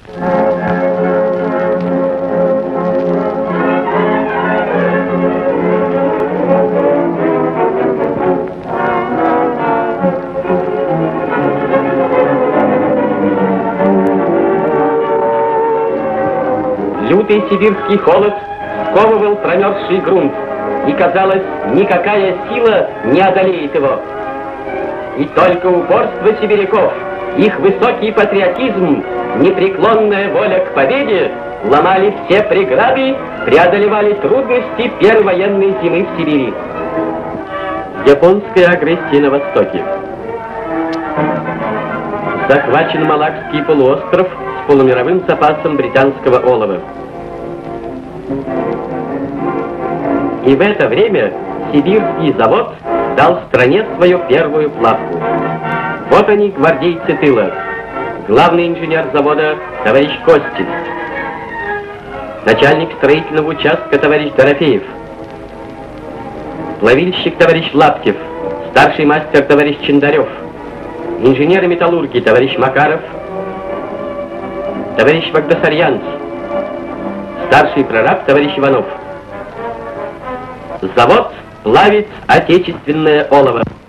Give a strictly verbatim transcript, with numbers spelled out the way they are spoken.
Лютый сибирский холод сковывал промерзший грунт, и, казалось, никакая сила не одолеет его. И только упорство сибиряков, их высокий патриотизм, непреклонная воля к победе ломали все преграды, преодолевали трудности первой военной зимы в Сибири. Японская агрессия на Востоке. Захвачен Малакский полуостров с полумировым запасом британского олова. И в это время Сибирский завод дал стране свою первую плавку. Вот они, гвардейцы тыла. Главный инженер завода товарищ Костин, начальник строительного участка товарищ Дорофеев, плавильщик товарищ Лаптев, старший мастер товарищ Чендарев, инженеры-металлурги товарищ Макаров, товарищ Багдасарьянц, старший прораб товарищ Иванов. Завод плавит отечественное олово.